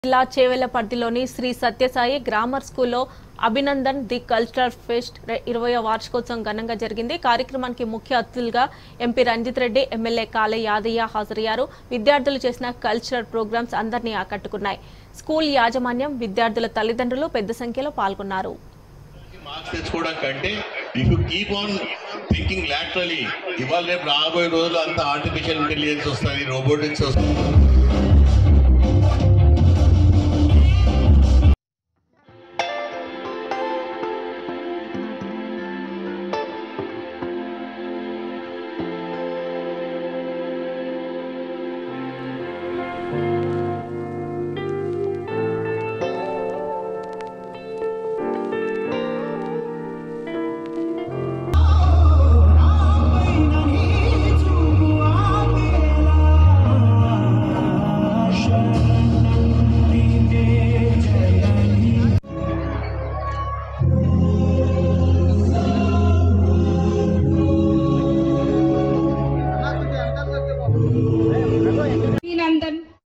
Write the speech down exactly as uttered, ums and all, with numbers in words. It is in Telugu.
జిల్లా చేవెళ్లపర్తిలోని శ్రీ సత్యసాయి గ్రామర్ స్కూల్లో అభినందన్ ది కల్చరల్ ఫెస్ట్ ఇరవై వార్షికోత్సవం ఘనంగా జరిగింది. కార్యక్రమానికి ముఖ్య అతిథులుగా ఎంపీ రంజిత్ రెడ్డి, ఎమ్మెల్యే కాళే యాదయ్య హాజరయ్యారు. విద్యార్థులు చేసిన కల్చరల్ ప్రోగ్రామ్స్ అందరినీ ఆకట్టుకున్నాయి. స్కూల్ యాజమాన్యం, విద్యార్థుల తల్లిదండ్రులు పెద్ద సంఖ్యలో పాల్గొన్నారు. థింకింగ్ లాటరలీ ఇవాళ రేపు రాబోయే రోజులు అంతా ఆర్టిఫిషియల్ ఇంటెలిజెన్స్ వస్తుంది, రోబోటిక్స్ వస్తుంది.